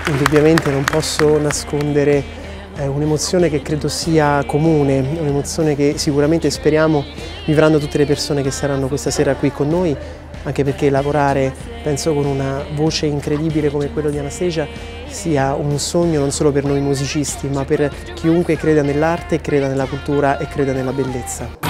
Indubbiamente non posso nascondere un'emozione che credo sia comune, un'emozione che sicuramente speriamo vivranno tutte le persone che saranno questa sera qui con noi, anche perché lavorare, penso, con una voce incredibile come quella di Anastasia sia un sogno non solo per noi musicisti, ma per chiunque creda nell'arte, creda nella cultura e creda nella bellezza.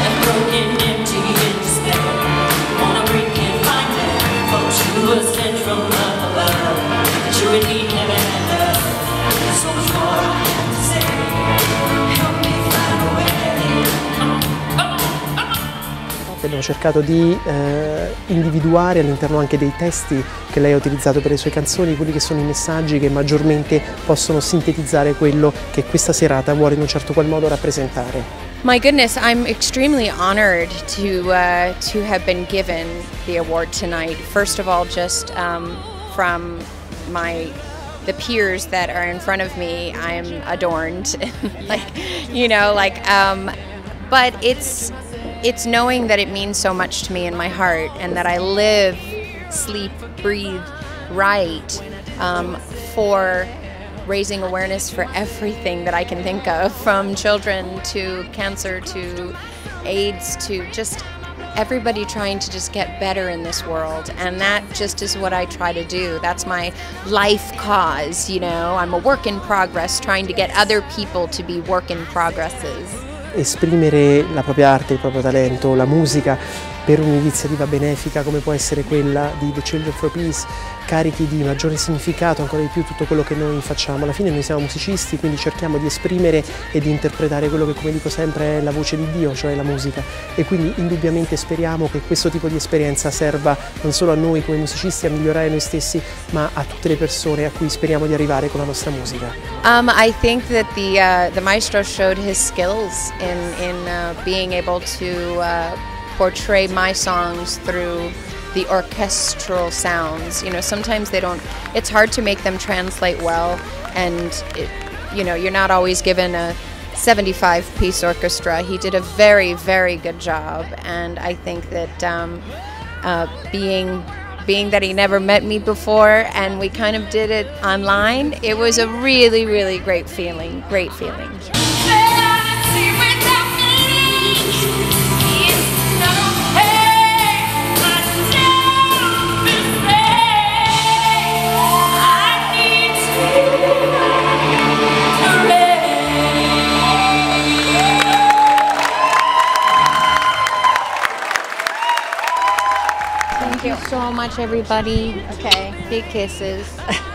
Abbiamo cercato di individuare all'interno anche dei testi che lei ha utilizzato per le sue canzoni, quelli che sono i messaggi che maggiormente possono sintetizzare quello che questa serata vuole in un certo qual modo rappresentare. My goodness, I'm extremely honored to have been given the award tonight. First of all, just from the peers that are in front of me, I'm adorned, but it's knowing that it means so much to me in my heart, and that I live, sleep, breathe, write for raising awareness for everything that I can think of, from children to cancer to AIDS to just everybody trying to just get better in this world, and that just is what I try to do. That's my life cause, you know. I'm a work in progress trying to get other people to be work in progresses. Esprimere la propria arte, il proprio talento, la musica per un'iniziativa benefica come può essere quella di The Children for Peace, carichi di maggiore significato ancora di più tutto quello che noi facciamo. Alla fine noi siamo musicisti, quindi cerchiamo di esprimere e di interpretare quello che, come dico sempre, è la voce di Dio, cioè la musica, e quindi indubbiamente speriamo che questo tipo di esperienza serva non solo a noi come musicisti a migliorare noi stessi, ma a tutte le persone a cui speriamo di arrivare con la nostra musica. I think that the maestro showed his skills in being able to portray my songs through the orchestral sounds. You know, sometimes it's hard to make them translate well, and you're not always given a 75-piece orchestra. He did a very, very good job, and I think that being that he never met me before and we kind of did it online, it was a really, really great feeling, great feeling. Thank you so much, everybody. Okay, big kisses.